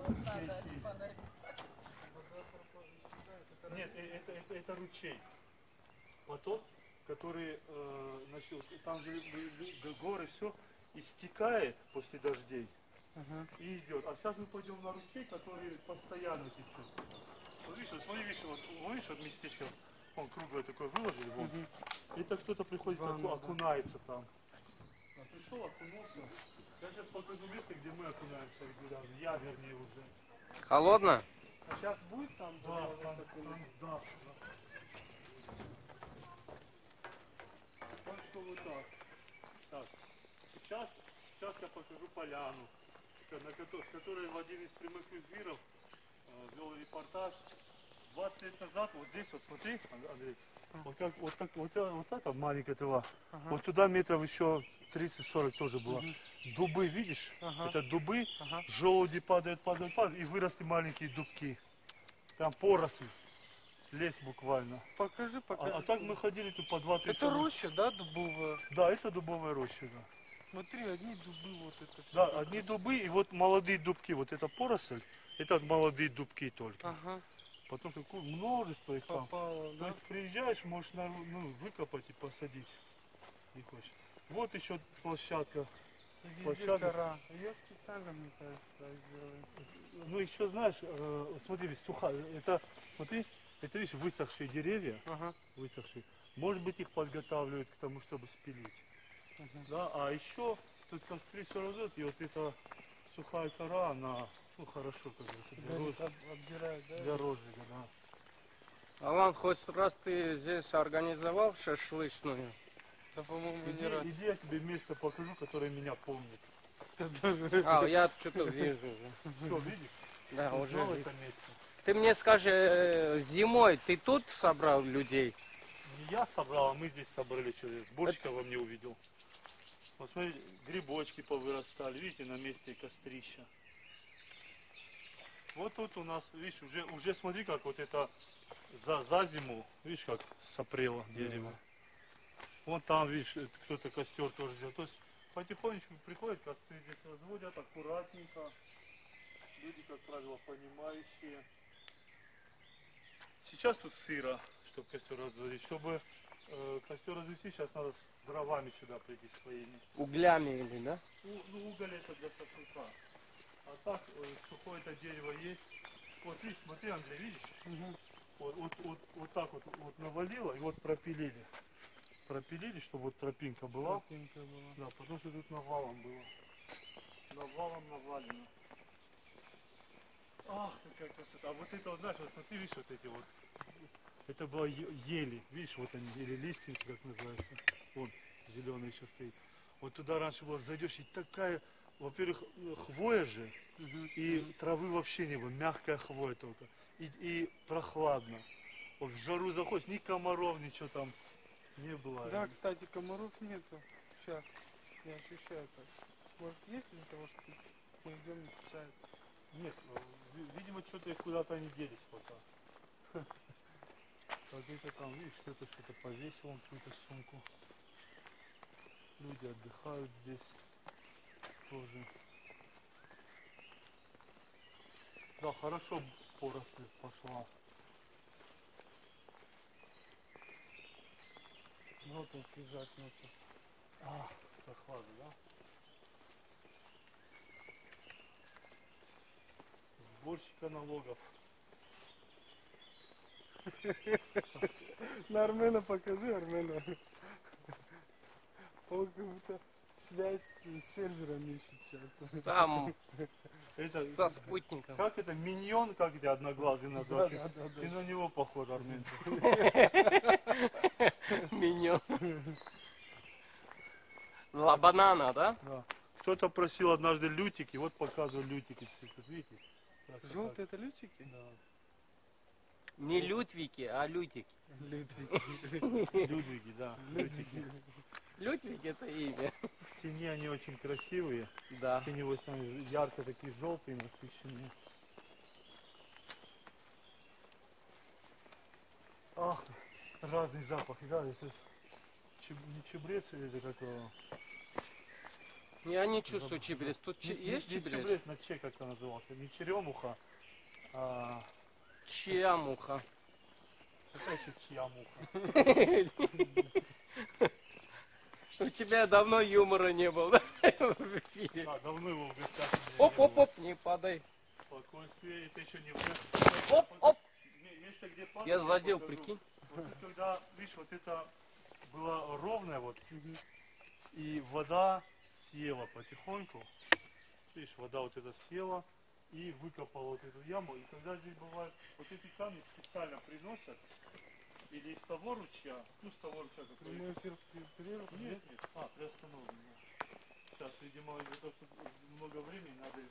Нет, это ручей. Поток, который, значит, там же горы все истекает после дождей и идет. А сейчас мы пойдем на ручей, который постоянно течет. Вот видишь, видишь, вот местечко, он круглое такое выложили, вон. Это кто-то приходит, окунается там. А пришел, окунулся. Я сейчас покажу место, где мы окунаемся регулярно. Я, вернее, уже. Холодно? А сейчас будет там? Да, да. Так что вот так. Так. Сейчас я покажу поляну, с которой в один из прямых эфиров вел репортаж. 20 лет назад, вот здесь, вот смотри, Андрей, вот эта маленькая трава, вот туда метров еще 30-40 тоже было. Дубы, видишь? Это дубы, желуди падают, и выросли маленькие дубки. Прям поросль. Лес буквально. Покажи. А так мы ходили тут по 2-3 Это роща, да, дубовая? Да, это дубовая роща, да. Смотри, одни дубы, вот это все. Да, одни дубы и вот молодые дубки. Вот это поросль, это молодые дубки только. Ага. Потом какое множество их там. Попало, То да? есть приезжаешь, можешь выкопать и посадить. Не хочешь. Вот еще площадка. Везде кора. Ее специально, мне кажется, сделали. Ну еще знаешь, смотри, ведь сухая. Это, смотри, это видишь, высохшие деревья. Высохшие. Может быть, их подготавливают к тому, чтобы спилить. Да, а еще тут костры все раздают, и вот эта сухая кора, она, ну хорошо, как говорится, для розжига, да. Алан, хоть раз ты здесь организовал шашлычную? Да, по-моему, не раз. Иди, я тебе место покажу, которое меня помнит. А, я что-то вижу уже. Что, видишь? Да, Ты уже знал вижу. это место? Ты мне скажи, зимой ты тут собрал людей? Не я собрал, а мы здесь собрали человек. Сборщика во мне увидел. Вот смотрите, грибочки повырастали, видите, на месте кострища. Вот тут у нас, видишь, уже смотри, как вот это за зиму, видишь, как сопрело дерево. Вон там, видишь, кто-то костер тоже сделал. То есть потихонечку приходят, костры здесь разводят, аккуратненько. Люди, как правило, понимающие. Сейчас тут сыро, чтобы костер разводить. Чтобы костер развести, сейчас надо с дровами сюда прийти своими. Углями или, да? Ну, уголь это для шашлыка. А так, сухое это дерево есть. Вот видишь, смотри, Андрей, видишь? Вот так вот навалило и вот пропилили. Пропилили, чтобы вот тропинка была. Да, потому что тут навалом было. Навалом навалено. Ах, какая красота. А вот это вот, знаешь, вот смотри, видишь, вот эти вот. Это было ели. Видишь, вот они, или лиственницы, как называется. Вон, зеленый еще стоит. Вот туда раньше было, зайдешь, и такая, во-первых, хвоя же, и травы вообще не было, мягкая хвоя только. И прохладно. Вот в жару заходишь, ни комаров, ничего там не было. Да, кстати, комаров нету. Сейчас. Я ощущаю так. Может, есть из-за того, что мы идем не кусает? Нет, видимо, что-то их куда-то они делись пока. Как-то там, видишь, кто-то что-то повесил, он какую-то сумку. Люди отдыхают здесь тоже. Да, хорошо поросль пошла. Вот тут лежать ночью. Прохлада, да? Сборщика налогов. На Армена покажи, Армена. Он как будто связь с сервером ищет сейчас. Там, Это, со спутником. как это, миньон, как где одноглазый назвал? Ты на него похож, Армен. Миньон. Ла банана, да? Да. Кто-то просил однажды лютики, вот показываю лютики. Видите? Желтые это лютики? Да. Не лютвики, а лютики. Людвиги, да. Лютики. Лютвик это имя. В тени они очень красивые. Да. Теневой там ярко такие желтые, насыщенные. Ах, разный запах. Да, это не чебрец или это как его? Я не чувствую чебрец. Тут есть Не чебрец? на че как-то назывался. Не черемуха, а Чья муха? какая еще чья муха. У тебя давно юмора не было, да? В эфире. Да, давно его в гостях у меня не Оп, оп, было. оп, не падай. Спокойствие, это еще не в Оп, оп. Место, где падать, Я задел, покажу. прикинь. Вот тут, когда, видишь, вот это было ровное, вот, и вода съела потихоньку. Видишь, вода вот эта съела и выкопала вот эту яму. И когда здесь бывает, вот эти камни специально приносят или из того ручья, ну с того ручья, который... Прямой эфир перерыв? Нет, нет, приостановлен. Сейчас, видимо, из-за того, что много времени надо его